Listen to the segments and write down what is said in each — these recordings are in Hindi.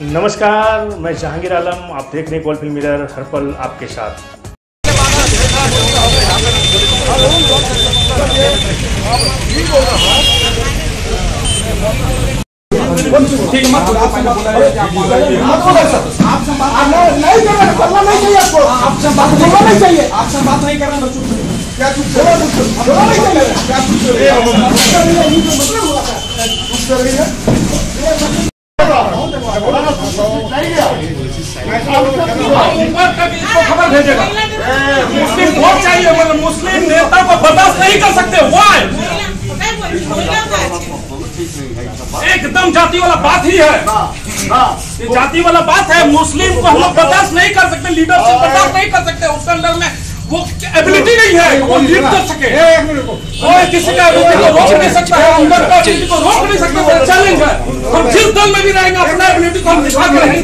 नमस्कार, मैं जहांगीर आलम। आप देख रहे हैं गोल्ड फिल्म मिरर, हर पल आपके साथ। खबर भेजेगा। मुस्लिम वोट चाहिए, मतलब मुस्लिम नेता को बर्दाश्त नहीं कर सकते। वाई एकदम जाति वाला बात ही है, ये जाति वाला बात है। मुस्लिम को हम लोग बर्दाश्त नहीं कर सकते, लीडरशिप बर्दाश्त नहीं कर सकते। उसके अंदर में वो एबिलिटी नहीं है, वो लीड कर सके। कोई किसी का एबिलिटी को रोक नहीं सकता है, अंदर का एबिलिटी को रोक नहीं सकते। वो चैलेंज है। हम जिस दल में भी रहेंगे अपना एबिलिटी को हम दिखा के रहेंगे।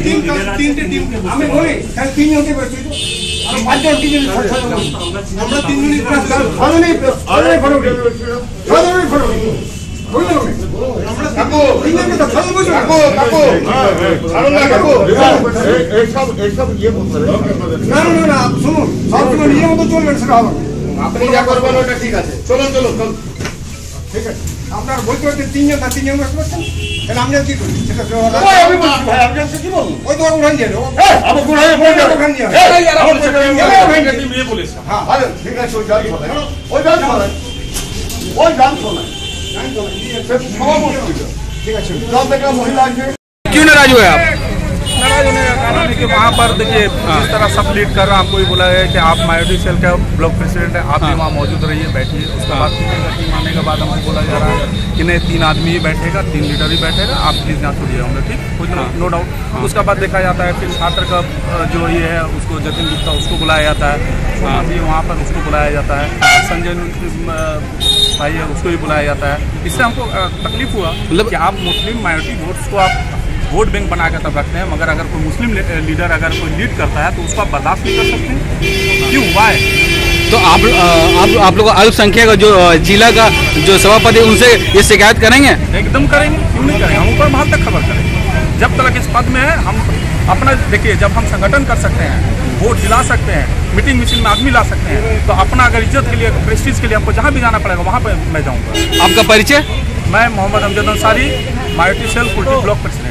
আপনি যা করবেন ওটা ঠিক আছে। চলুন চলুন চলুন, ঠিক আছে। আপনার বলতে হচ্ছে তিনজন না তিনজন ব্যস্ত করছেন, তাহলে আমরা কি করি? সেটা আমি বলছি ভাই, আপনি কি বলুন? ওই তো উড়ান দিয়ে দেবো। আমি গুড়াই বলে দেবো, উড়ান দিয়ে। এই यार आप टीम ये पुलिस। हां আরে ঠিক আছে, ওই জানি বলেন, ওই জানি বলেন, ওই জানি বলেন, জানি বলেন, ये सब সভাপতি ঠিক আছে। সব দেখা মহিলা আছে। क्यों नाराज हुए आप? नाराज होने का कारण है कि वहाँ पर देखिए जिस तरह सब लीड कर रहा है, आपको भी बोला है कि आप माइनॉरिटी सेल का ब्लॉक प्रेसिडेंट है, आप भी वहाँ मौजूद रहिए, बैठिए। उसके बाद टीम आने के बाद हमको बोला जा रहा है कि नहीं 3 आदमी ही बैठेगा, 3 लीडर ही बैठेगा, आप प्लीज़ ना छोड़िए हमने, ठीक, कोई नो डाउट। उसके बाद देखा जाता है फिर छात्र का जो ये है उसको जतिन गुप्ता उसको बुलाया जाता है, भी वहाँ पर उसको बुलाया जाता है, संजय भाई है उसको भी बुलाया जाता है। इससे हमको तकलीफ हुआ कि आप मुस्लिम माइनॉरिटी वोट्स को आप वोट बैंक बना कर तब रखते हैं, मगर अगर कोई मुस्लिम लीडर अगर कोई लीड करता है तो उसको आप बर्दाश्त नहीं कर सकते। क्यों, वाई? तो आप लोग अल्पसंख्यक जो जिला का जो सभापति उनसे ये शिकायत करेंगे? एकदम करेंगे, क्यों नहीं करेंगे। हम ऊपर महल तक खबर करेंगे। जब तक इस पद में है हम अपना देखिए, जब हम संगठन कर सकते हैं, वोट दिला सकते हैं, मीटिंग मिशन में आदमी ला सकते हैं, तो अपना अगर इज्जत के लिए, प्रेस्टीज के लिए हमको जहाँ भी जाना पड़ेगा वहाँ पर मैं जाऊँगा। आपका परिचय? मैं Mohammad Amjad Ansari, minority cell Kulti block president.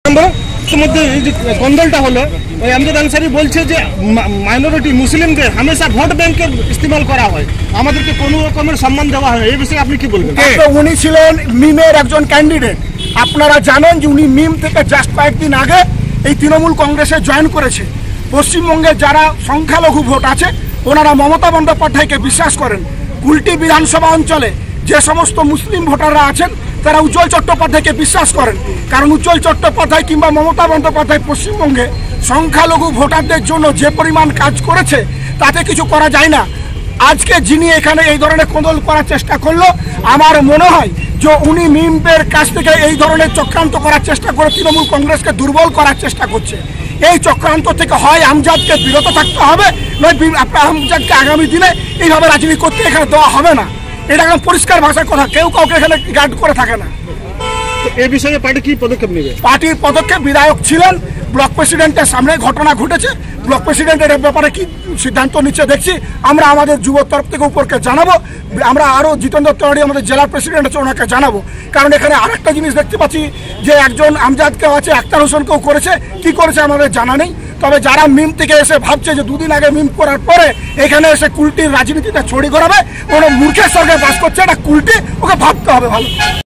গন্ডলটা হলো ওই আমজাদ আনসারি বলছে যে মাইনরিটি মুসলিমদের হামেশা ভোট ব্যাংকের ইস্তেমাল করা হয়, আমাদেরকে কোনো রকমের সম্মান দেওয়া হয়। এই বিষয়ে আপনি কি বলবেন? উনি ছিলেন মিমের একজন ক্যান্ডিডেট। আপনারা জানেন যে উনি মিম থেকে জাস্ট কয়েকদিন আগে এই তৃণমূল কংগ্রেসে জয়েন করেছে। পশ্চিমবঙ্গে যারা সংখ্যালঘু ভোট আছে ওনারা মমতা বন্দ্যোপাধ্যায়কে বিশ্বাস করেন। কুলটি বিধানসভা অঞ্চলে যে সমস্ত মুসলিম ভোটাররা আছেন তারা উজ্জ্বল চট্টোপাধ্যায়কে বিশ্বাস করেন, কারণ উজ্জ্বল চট্টোপাধ্যায় কিংবা মমতা বন্দ্যোপাধ্যায় পশ্চিমবঙ্গে সংখ্যালঘু ভোটারদের জন্য যে পরিমাণ কাজ করেছে তাতে কিছু করা যায় না। আজকে যিনি এখানে এই ধরনের কোন্দল করার চেষ্টা করলো, আমার মনে হয় যে উনি মিমের কাছ থেকে এই ধরনের চক্রান্ত করার চেষ্টা করে তৃণমূল কংগ্রেসকে দুর্বল করার চেষ্টা করছে। এই চক্রান্ত থেকে হয় আমজাদকে বিরত থাকতে হবে, নয় আমজাদকে আগামী দিনে এইভাবে রাজনীতি করতে এখানে দেওয়া হবে না। এটা একদম পরিষ্কার ভাষার কথা, কেউ কাউকে এখানে গার্ড করে থাকে না। এই বিষয়ে পার্টি কি পদক্ষেপ নেবে? পার্টির পদক্ষেপ, বিধায়ক ছিলেন, ব্লক প্রেসিডেন্টের সামনে ঘটনা ঘটেছে, ব্লক প্রেসিডেন্টের ব্যাপারে কি সিদ্ধান্ত নিচ্ছে দেখছি। আমরা আমাদের যুব তরফ থেকে উপরকে জানাবো, আমরা আরও জিতেন্দ্র তেওয়ারি আমাদের জেলার প্রেসিডেন্ট আছে ওনাকে জানাবো। কারণ এখানে আরেকটা জিনিস দেখতে পাচ্ছি যে একজন আমজাদকেও আছে, আক্তার হোসেনকেও করেছে, কি করেছে আমাদের জানা নেই। তবে যারা মিম থেকে এসে ভাবছে যে 2 দিন আগে মিম করার পরে এখানে এসে কুলটির রাজনীতিতে ছড়ি ঘোরাবে, কোনো মূর্খের সঙ্গে বাস করছে, এটা কুলটি, ওকে ভাবতে হবে ভালো।